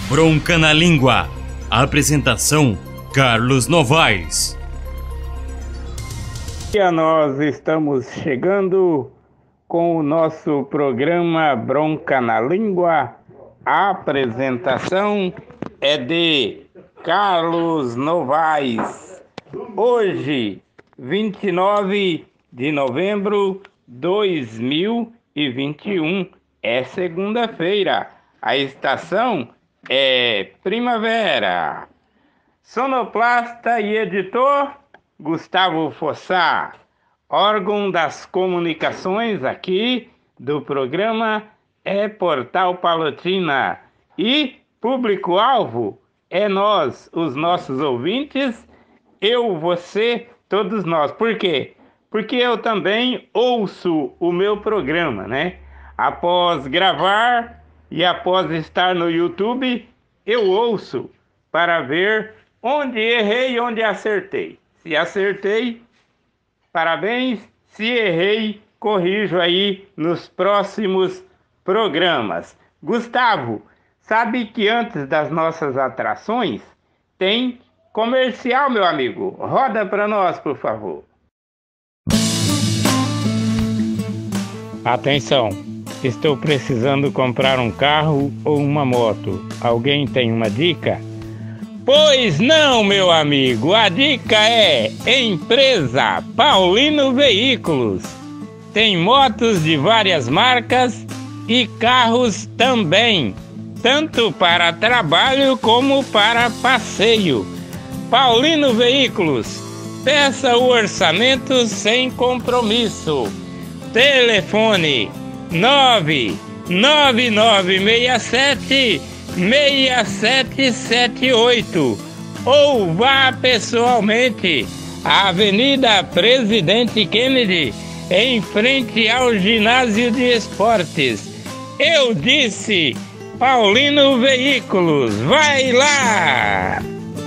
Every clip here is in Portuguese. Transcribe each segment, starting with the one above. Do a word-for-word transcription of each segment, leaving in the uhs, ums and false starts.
Bronca na Língua. Apresentação: Carlos Novaes. E nós estamos chegando com o nosso programa Bronca na Língua. A apresentação é de Carlos Novaes. Hoje, vinte e nove de novembro de dois mil e vinte e um, é segunda-feira. A estação é primavera. Sonoplasta e editor Gustavo Fossá. Órgão das comunicações aqui do programa é Portal Palotina. E público-alvo é nós, os nossos ouvintes, eu, você, todos nós. Por quê? Porque eu também ouço o meu programa, né? Após gravar e após estar no YouTube, eu ouço para ver onde errei e onde acertei. Se acertei, parabéns. Se errei, corrijo aí nos próximos programas. Gustavo, sabe que antes das nossas atrações tem comercial, meu amigo? Roda para nós, por favor. Atenção, estou precisando comprar um carro ou uma moto. Alguém tem uma dica? Pois não, meu amigo, a dica é Empresa Paulino Veículos. Tem motos de várias marcas e carros também, tanto para trabalho como para passeio. Paulino Veículos, peça o orçamento sem compromisso. Telefone nove nove nove seis sete seis sete sete oito ou vá pessoalmente à Avenida Presidente Kennedy, em frente ao Ginásio de Esportes. Eu disse Paulino Veículos, vai lá!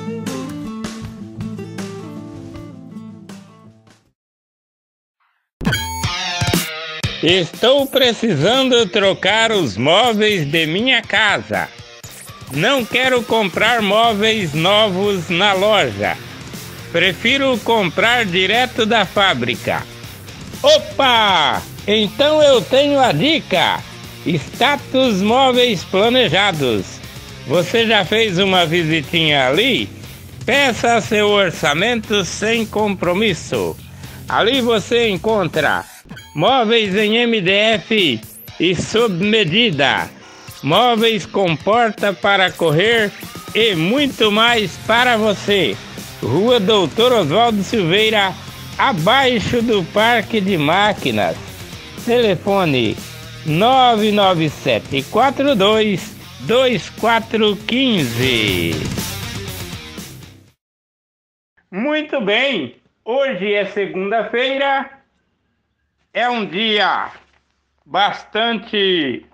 Estou precisando trocar os móveis de minha casa. Não quero comprar móveis novos na loja. Prefiro comprar direto da fábrica. Opa! Então eu tenho a dica. Status Móveis Planejados. Você já fez uma visitinha ali? Peça seu orçamento sem compromisso. Ali você encontra móveis em M D F e sob medida, móveis com porta para correr e muito mais para você. Rua Doutor Oswaldo Silveira, abaixo do Parque de Máquinas. Telefone nove nove sete quatro dois dois quatro um cinco. Muito bem, hoje é segunda-feira. É um dia bastante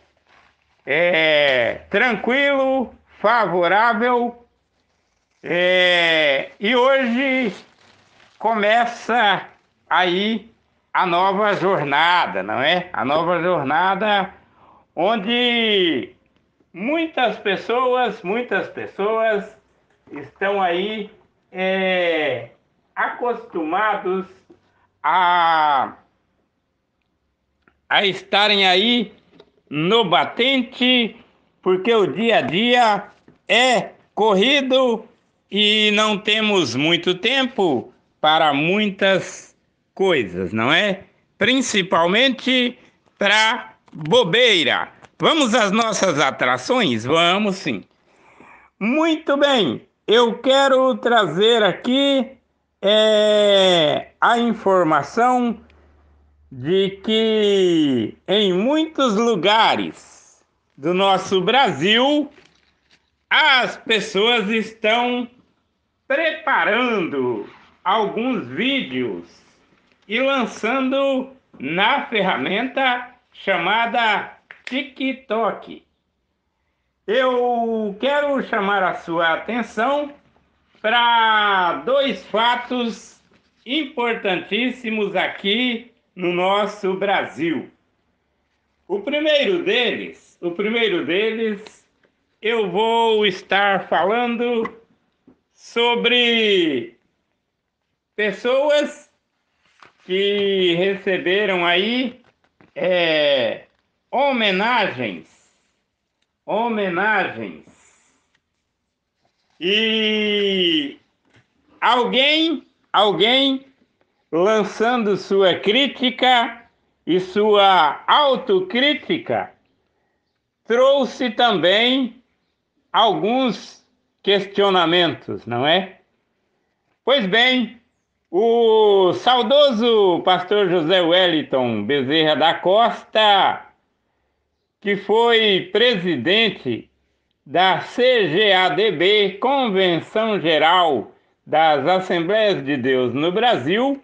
é, tranquilo, favorável, é, e hoje começa aí a nova jornada, não é? A nova jornada onde muitas pessoas, muitas pessoas estão aí é, acostumados a a estarem aí no batente, porque o dia a dia é corrido e não temos muito tempo para muitas coisas, não é? Principalmente para bobeira. Vamos às nossas atrações? Vamos sim. Muito bem, eu quero trazer aqui é, a informação de que em muitos lugares do nosso Brasil as pessoas estão preparando alguns vídeos e lançando na ferramenta chamada TikTok. Eu quero chamar a sua atenção para dois fatos importantíssimos aqui no nosso Brasil. O primeiro deles, o primeiro deles eu vou estar falando sobre pessoas que receberam aí é, homenagens, homenagens. E alguém, alguém lançando sua crítica e sua autocrítica, trouxe também alguns questionamentos, não é? Pois bem, o saudoso pastor José Wellington Bezerra da Costa, que foi presidente da C G A D B, Convenção Geral das Assembleias de Deus no Brasil,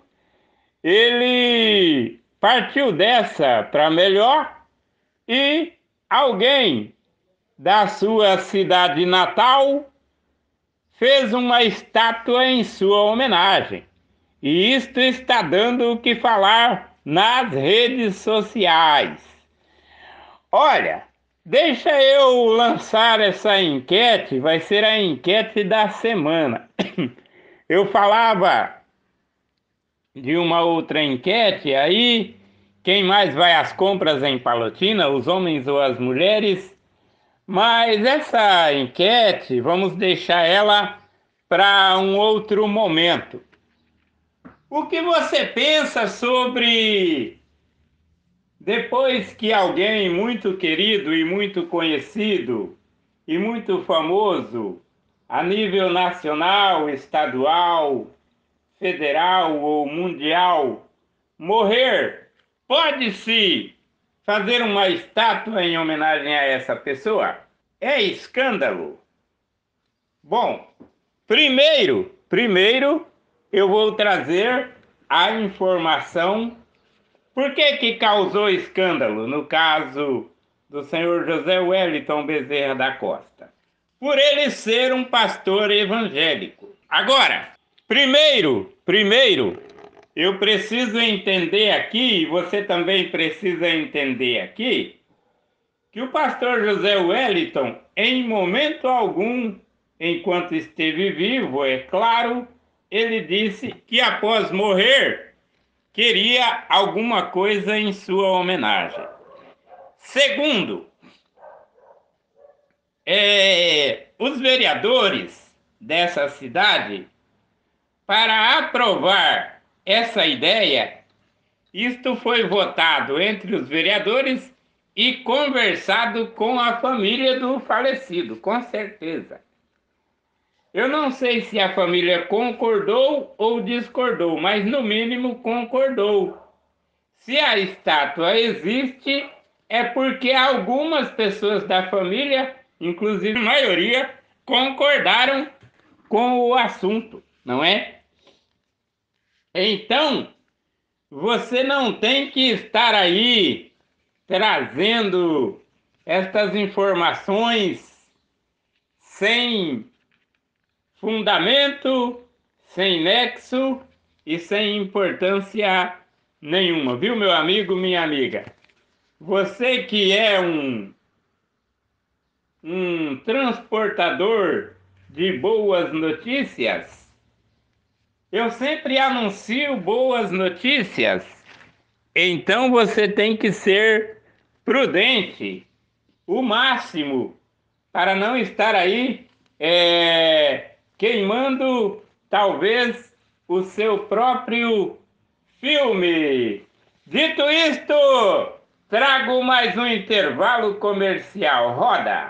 ele partiu dessa para melhor e alguém da sua cidade natal fez uma estátua em sua homenagem. E isto está dando o que falar nas redes sociais. Olha, deixa eu lançar essa enquete, vai ser a enquete da semana. Eu falava de uma outra enquete aí, quem mais vai às compras em Palotina, os homens ou as mulheres? Mas essa enquete, vamos deixar ela para um outro momento. O que você pensa sobre depois que alguém muito querido e muito conhecido e muito famoso a nível nacional, estadual, federal ou mundial morrer, pode-se fazer uma estátua em homenagem a essa pessoa? É escândalo? Bom, primeiro, primeiro eu vou trazer a informação por que que causou escândalo no caso do senhor José Wellington Bezerra da Costa. Por ele ser um pastor evangélico. Agora, primeiro, primeiro, eu preciso entender aqui, e você também precisa entender aqui, que o pastor José Wellington, em momento algum, enquanto esteve vivo, é claro, ele disse que após morrer, queria alguma coisa em sua homenagem. Segundo, é, os vereadores dessa cidade, para aprovar essa ideia, isto foi votado entre os vereadores e conversado com a família do falecido, com certeza. Eu não sei se a família concordou ou discordou, mas no mínimo concordou. Se a estátua existe, é porque algumas pessoas da família, inclusive a maioria, concordaram com o assunto, não é? Então, você não tem que estar aí trazendo estas informações sem fundamento, sem nexo e sem importância nenhuma, viu, meu amigo, minha amiga? Você que é um, um transportador de boas notícias, eu sempre anuncio boas notícias, então você tem que ser prudente, o máximo, para não estar aí é, queimando, talvez, o seu próprio filme. Dito isto, trago mais um intervalo comercial. Roda!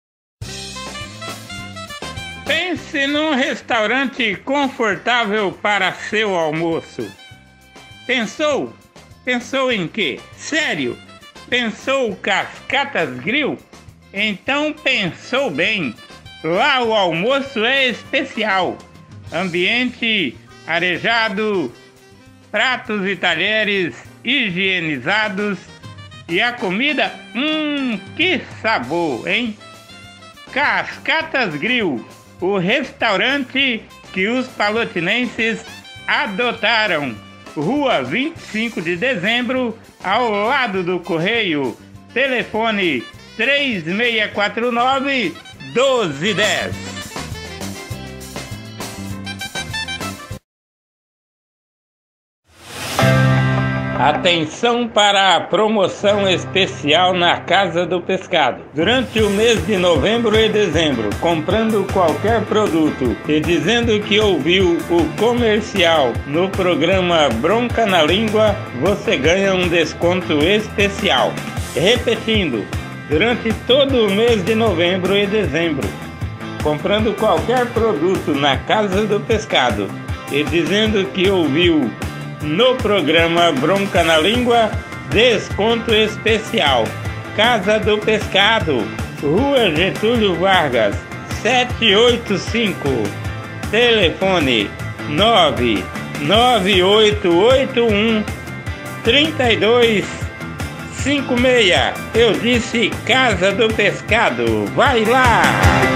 Pense num restaurante confortável para seu almoço. Pensou? Pensou em quê? Sério? Pensou Cascatas Grill? Então pensou bem. Lá o almoço é especial. Ambiente arejado, pratos e talheres higienizados e a comida, hum, que sabor, hein? Cascatas Grill, o restaurante que os palotinenses adotaram. Rua vinte e cinco de dezembro, ao lado do Correio. Telefone três seis quatro nove, doze dez. Atenção para a promoção especial na Casa do Pescado. Durante o mês de novembro e dezembro, comprando qualquer produto e dizendo que ouviu o comercial no programa Bronca na Língua, você ganha um desconto especial. Repetindo, durante todo o mês de novembro e dezembro, comprando qualquer produto na Casa do Pescado e dizendo que ouviu no programa Bronca na Língua, desconto especial. Casa do Pescado, Rua Getúlio Vargas, setecentos e oitenta e cinco. Telefone nove nove oito oito um, três dois cinco seis. Eu disse Casa do Pescado. Vai lá!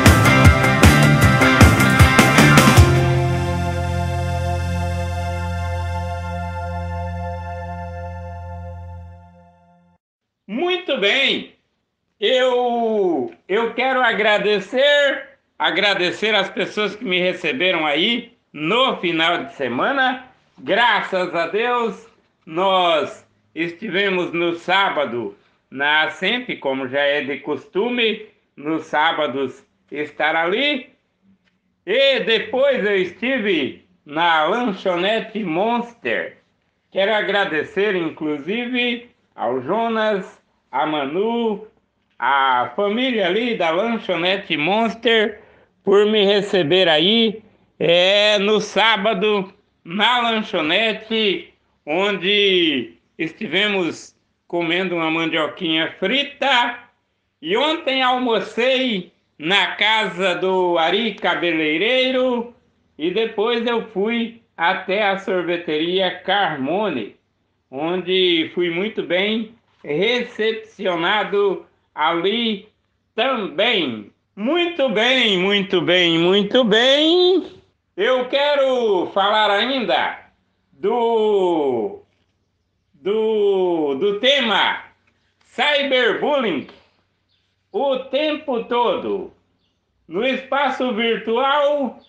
Muito bem, eu, eu quero agradecer, agradecer as pessoas que me receberam aí no final de semana. Graças a Deus, nós estivemos no sábado na Ascente, como já é de costume, nos sábados estar ali. E depois eu estive na Lanchonete Monster. Quero agradecer, inclusive, ao Jonas, a Manu, a família ali da Lanchonete Monster, por me receber aí é, no sábado na lanchonete, onde estivemos comendo uma mandioquinha frita. E ontem almocei na casa do Ari Cabeleireiro e depois eu fui até a sorveteria Carmone, onde fui muito bem recepcionado ali também. Muito bem, muito bem, muito bem. Eu quero falar ainda do, do, do tema cyberbullying o tempo todo. No espaço virtual,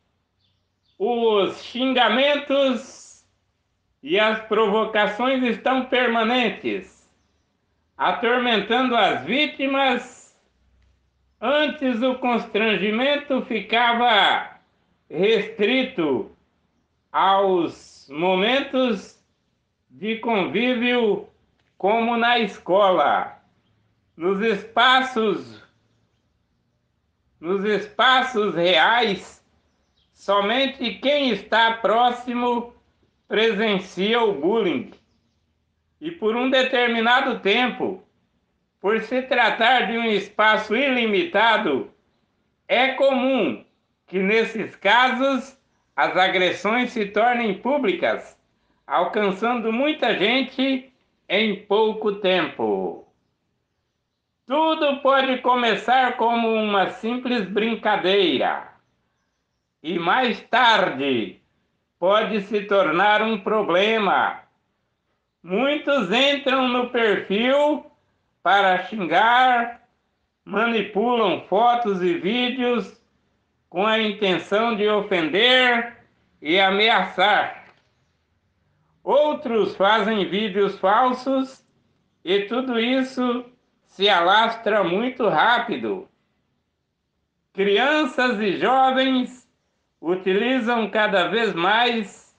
os xingamentos e as provocações estão permanentes, atormentando as vítimas. Antes o constrangimento ficava restrito aos momentos de convívio, como na escola. Nos espaços, nos espaços reais, somente quem está próximo presencia o bullying. E por um determinado tempo, por se tratar de um espaço ilimitado, é comum que nesses casos as agressões se tornem públicas, alcançando muita gente em pouco tempo. Tudo pode começar como uma simples brincadeira e mais tarde pode se tornar um problema. Muitos entram no perfil para xingar, manipulam fotos e vídeos com a intenção de ofender e ameaçar. Outros fazem vídeos falsos e tudo isso se alastra muito rápido. Crianças e jovens utilizam cada vez mais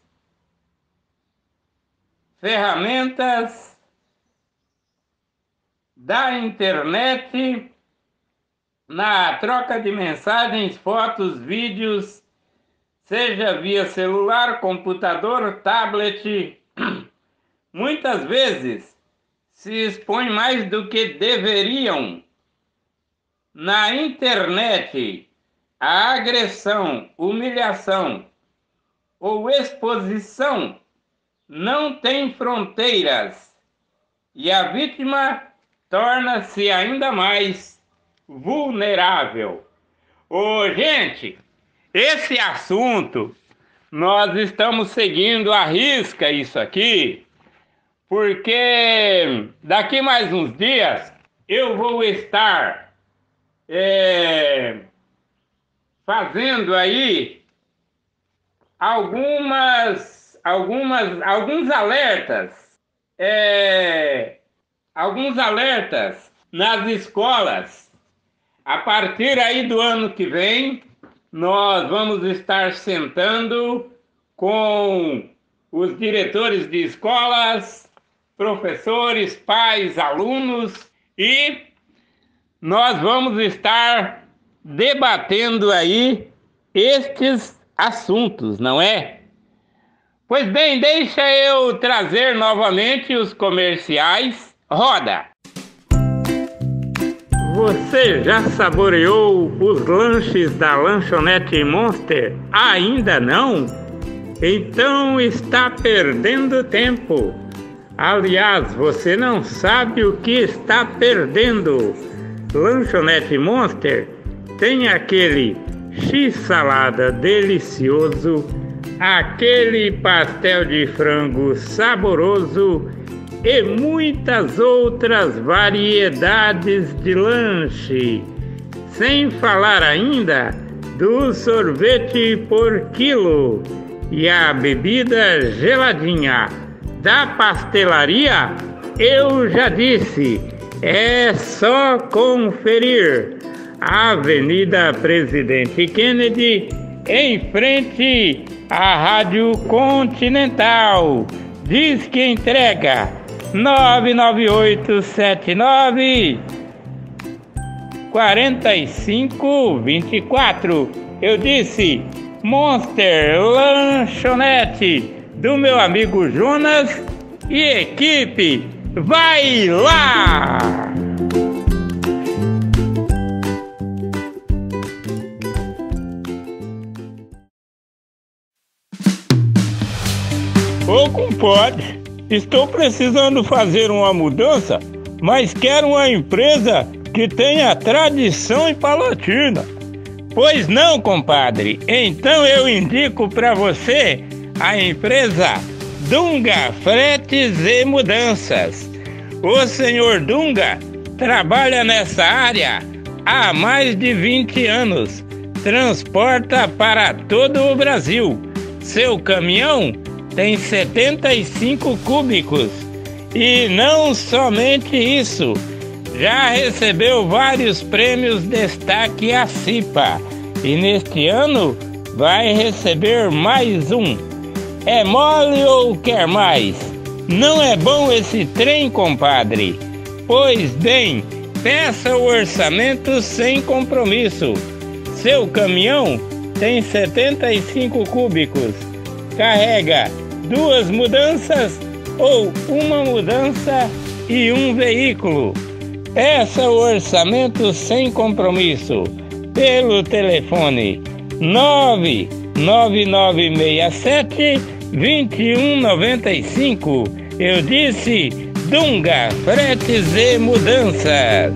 ferramentas da internet na troca de mensagens, fotos, vídeos, seja via celular, computador, tablet. Muitas vezes se expõem mais do que deveriam. Na internet, a agressão, humilhação ou exposição não tem fronteiras e a vítima torna-se ainda mais vulnerável. Ô, gente, esse assunto nós estamos seguindo à risca isso aqui, porque daqui mais uns dias eu vou estar é, fazendo aí algumas, algumas, alguns alertas, é, alguns alertas nas escolas. A partir aí do ano que vem, nós vamos estar sentando com os diretores de escolas, professores, pais, alunos, e nós vamos estar debatendo aí estes assuntos, não é? Pois bem, deixa eu trazer novamente os comerciais. Roda! Você já saboreou os lanches da lanchonete Monster? Ainda não? Então está perdendo tempo. Aliás, você não sabe o que está perdendo. Lanchonete Monster tem aquele x-salada delicioso, aquele pastel de frango saboroso e muitas outras variedades de lanche. Sem falar ainda do sorvete por quilo e a bebida geladinha. Da pastelaria, eu já disse, é só conferir. Avenida Presidente Kennedy, em frente à Rádio Continental. Diz que entrega nove nove oito sete nove quatro cinco dois quatro. Eu disse Monster Lanchonete, do meu amigo Jonas e equipe. Vai lá! Ô compadre, estou precisando fazer uma mudança, mas quero uma empresa que tenha tradição em Palotina. Pois não, compadre, então eu indico para você a empresa Dunga Fretes e Mudanças. O senhor Dunga trabalha nessa área há mais de vinte anos. Transporta para todo o Brasil. Seu caminhão tem setenta e cinco cúbicos. E não somente isso, já recebeu vários prêmios destaque a CIPA. E neste ano vai receber mais um. É mole ou quer mais? Não é bom esse trem, compadre? Pois bem, peça o orçamento sem compromisso. Seu caminhão tem setenta e cinco cúbicos. Carrega duas mudanças ou uma mudança e um veículo. Peça o orçamento sem compromisso pelo telefone nove nove nove seis sete dois um nove cinco. Eu disse Dunga Fretes e Mudanças.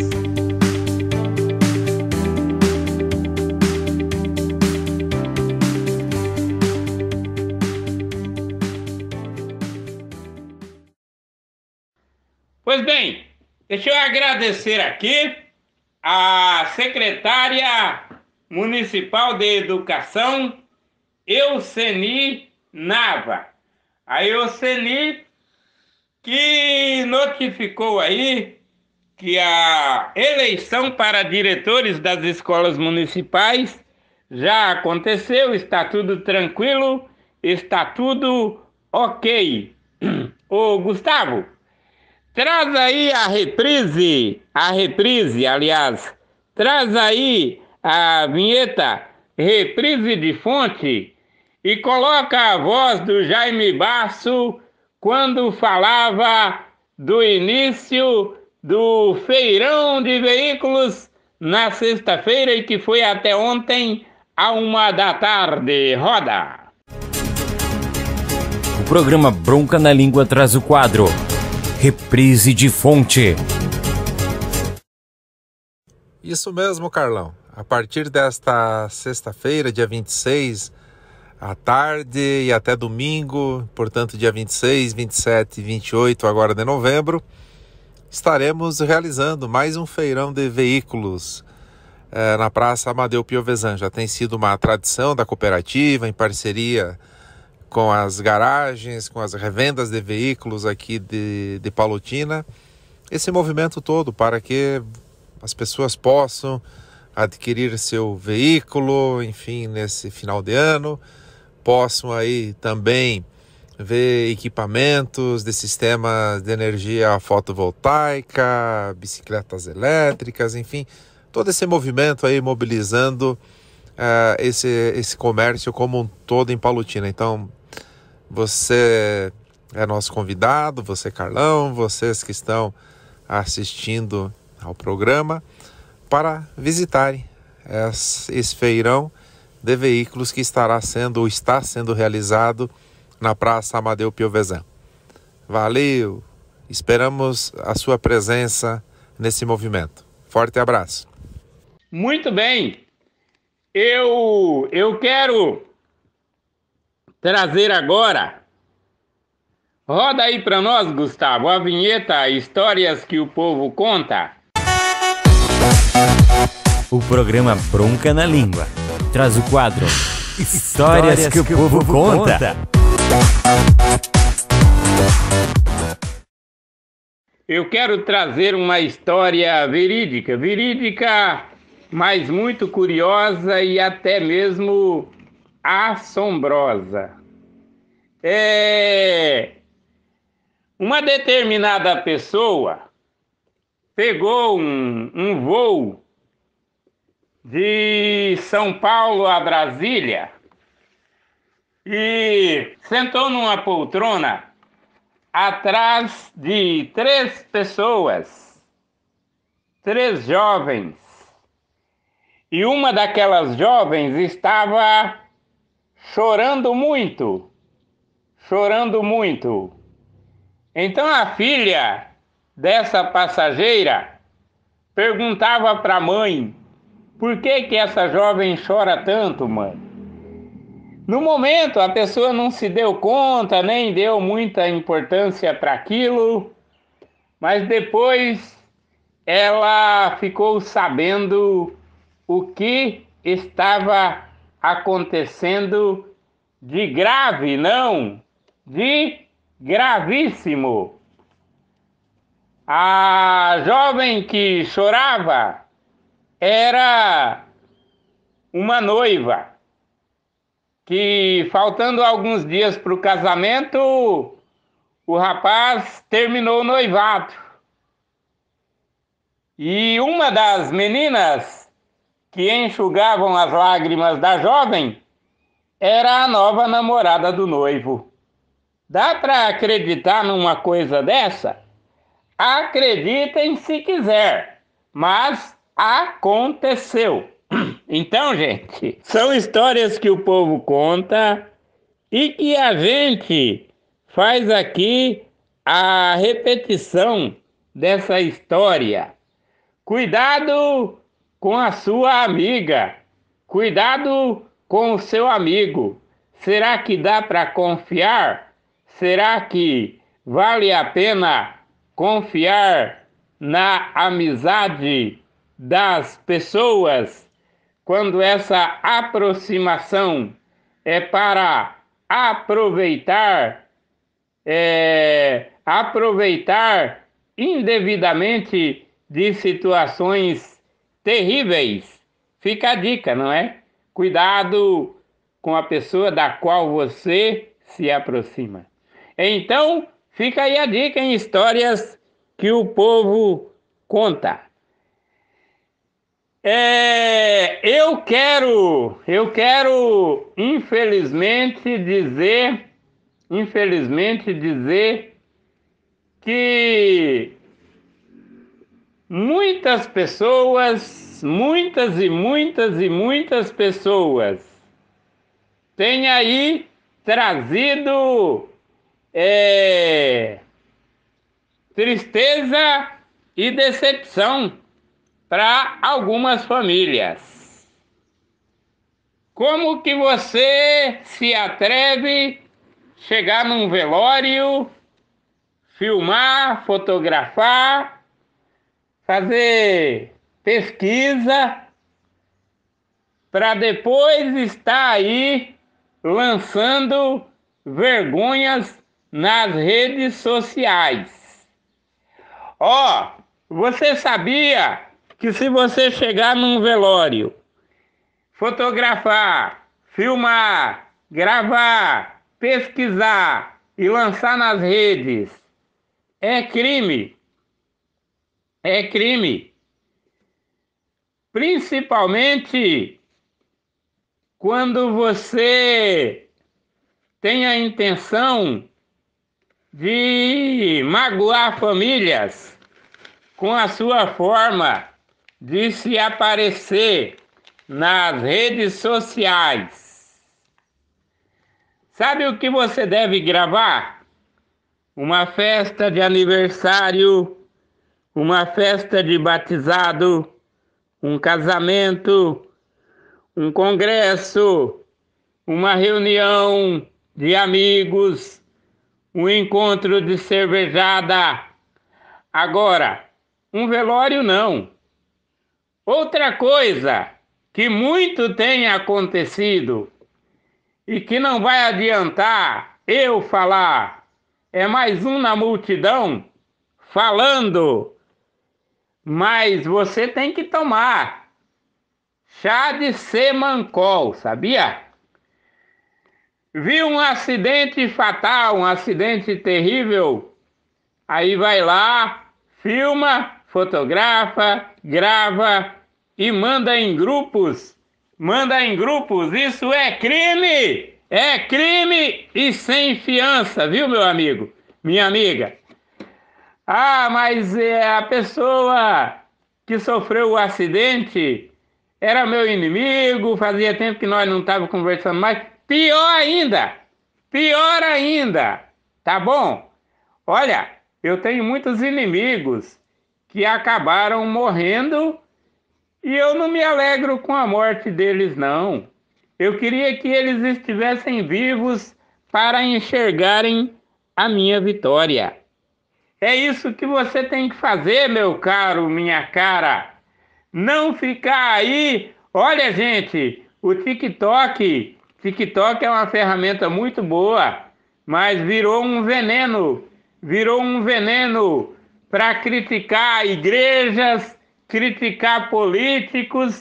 Pois bem, deixa eu agradecer aqui a secretária municipal de Educação, Euseni Nava. A Euseni que notificou aí que a eleição para diretores das escolas municipais já aconteceu, está tudo tranquilo, está tudo ok. Ô Gustavo, traz aí a reprise, a reprise, aliás, traz aí a vinheta Reprise de Fonte e coloca a voz do Jaime Basso quando falava do início do feirão de veículos na sexta-feira e que foi até ontem à uma da tarde. Roda! O programa Bronca na Língua traz o quadro Reprise de Fonte. Isso mesmo, Carlão. A partir desta sexta-feira, dia vinte e seis, à tarde e até domingo, portanto dia vinte e seis, vinte e sete e vinte e oito agora de novembro, estaremos realizando mais um feirão de veículos eh, na Praça Amadeu Piovesan. Já tem sido uma tradição da cooperativa, em parceria com as garagens, com as revendas de veículos aqui de, de Palotina, esse movimento todo para que as pessoas possam adquirir seu veículo, enfim, nesse final de ano, possam aí também ver equipamentos de sistemas de energia fotovoltaica, bicicletas elétricas, enfim, todo esse movimento aí mobilizando uh, esse, esse comércio como um todo em Palotina. Então, você é nosso convidado, você, Carlão, vocês que estão assistindo ao programa, para visitarem esse feirão de veículos que estará sendo ou está sendo realizado na Praça Amadeu Piovesan. Valeu! Esperamos a sua presença nesse movimento. Forte abraço. Muito bem. Eu, eu quero trazer agora, roda aí para nós, Gustavo, a vinheta Histórias que o Povo Conta. O programa Bronca na Língua traz o quadro Histórias, Histórias que, que o Povo, povo conta. conta. Eu quero trazer uma história verídica, verídica, mas muito curiosa e até mesmo assombrosa. É... Uma determinada pessoa pegou um, um voo de São Paulo a Brasília e sentou numa poltrona atrás de três pessoas, três jovens. E uma daquelas jovens estava chorando muito, chorando muito. Então a filha dessa passageira perguntava para a mãe: por que que essa jovem chora tanto, mãe? No momento a pessoa não se deu conta, nem deu muita importância para aquilo, mas depois ela ficou sabendo o que estava acontecendo de grave, não, de gravíssimo. A jovem que chorava era uma noiva que, faltando alguns dias para o casamento, o rapaz terminou o noivado. E uma das meninas que enxugavam as lágrimas da jovem era a nova namorada do noivo. Dá para acreditar numa coisa dessa? Acreditem se quiser, mas aconteceu. Então, gente, são histórias que o povo conta e que a gente faz aqui a repetição dessa história. Cuidado com a sua amiga, cuidado com o seu amigo. Será que dá para confiar? Será que vale a pena confiar na amizade das pessoas quando essa aproximação é para aproveitar, é, aproveitar indevidamente de situações terríveis? Fica a dica, não é? Cuidado com a pessoa da qual você se aproxima. Então, fica aí a dica em histórias que o povo conta. É, eu quero, eu quero, infelizmente dizer, infelizmente dizer que muitas pessoas, muitas e muitas e muitas pessoas têm aí trazido é, tristeza e decepção para algumas famílias. Como que você se atreve a chegar num velório, filmar, fotografar, fazer pesquisa para depois estar aí lançando vergonhas nas redes sociais. Ó, você sabia que se você chegar num velório, fotografar, filmar, gravar, pesquisar e lançar nas redes, é crime? É crime. Principalmente quando você tem a intenção de magoar famílias com a sua forma de se aparecer nas redes sociais. Sabe o que você deve gravar? Uma festa de aniversário, uma festa de batizado, um casamento, um congresso, uma reunião de amigos, um encontro de cervejada. Agora, um velório não. Outra coisa que muito tem acontecido e que não vai adiantar eu falar, é mais um na multidão falando, mas você tem que tomar chá de semancol, sabia? Viu um acidente fatal, um acidente terrível, aí vai lá, filma, fotografa, grava e manda em grupos. Manda em grupos, isso é crime! É crime e sem fiança, viu, meu amigo? Minha amiga. Ah, mas é, a pessoa que sofreu o acidente era meu inimigo, fazia tempo que nós não estávamos conversando mais. Pior ainda, pior ainda, tá bom? Olha, eu tenho muitos inimigos que acabaram morrendo e eu não me alegro com a morte deles, não. Eu queria que eles estivessem vivos para enxergarem a minha vitória. É isso que você tem que fazer, meu caro, minha cara. Não ficar aí. Olha, gente, o TikTok, TikTok é uma ferramenta muito boa, mas virou um veneno. Virou um veneno para criticar igrejas, criticar políticos.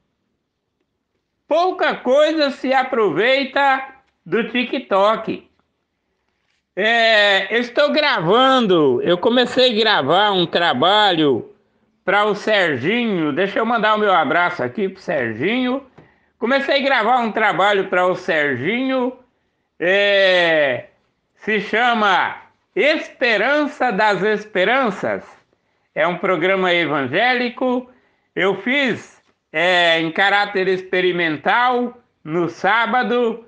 Pouca coisa se aproveita do TikTok. É, eu estou gravando, eu comecei a gravar um trabalho para o Serginho. Deixa eu mandar o meu abraço aqui para o Serginho. Comecei a gravar um trabalho para o Serginho, é, se chama Esperança das Esperanças. É um programa evangélico. Eu fiz é, em caráter experimental no sábado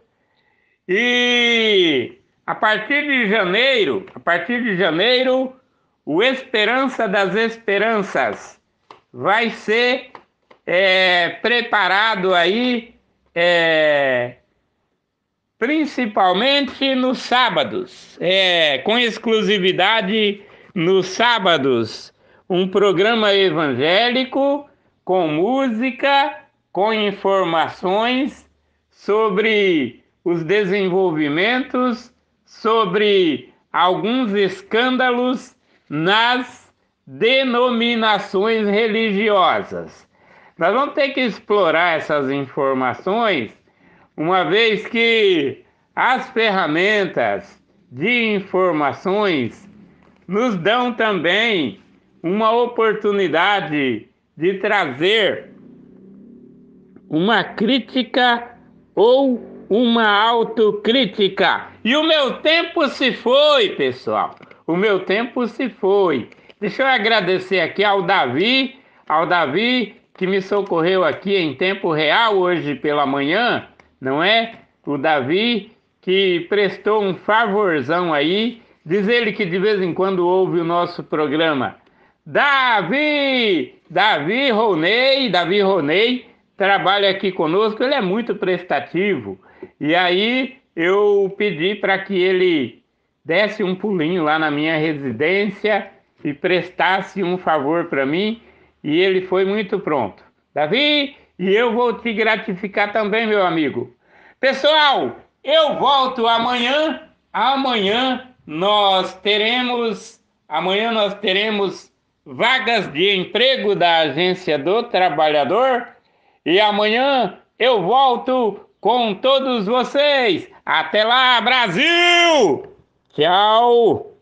e a partir de janeiro, a partir de janeiro, o Esperança das Esperanças vai ser é, preparado aí, é, principalmente nos sábados, é, com exclusividade nos sábados, um programa evangélico com música, com informações sobre os desenvolvimentos, sobre alguns escândalos nas denominações religiosas. Nós vamos ter que explorar essas informações, uma vez que as ferramentas de informações nos dão também uma oportunidade de trazer uma crítica ou uma autocrítica. E o meu tempo se foi, pessoal. O meu tempo se foi. Deixa eu agradecer aqui ao Davi, ao Davi que me socorreu aqui em tempo real hoje pela manhã, não é? O Davi que prestou um favorzão aí, diz ele que de vez em quando ouve o nosso programa. Davi, Davi Ronei, Davi Ronei trabalha aqui conosco, ele é muito prestativo. E aí eu pedi para que ele desse um pulinho lá na minha residência e prestasse um favor para mim, e ele foi muito pronto. Davi, E eu vou te gratificar também, meu amigo. Pessoal, eu volto amanhã. Amanhã nós teremos, amanhã nós teremos vagas de emprego da Agência do Trabalhador. E amanhã eu volto com todos vocês. Até lá, Brasil! Tchau!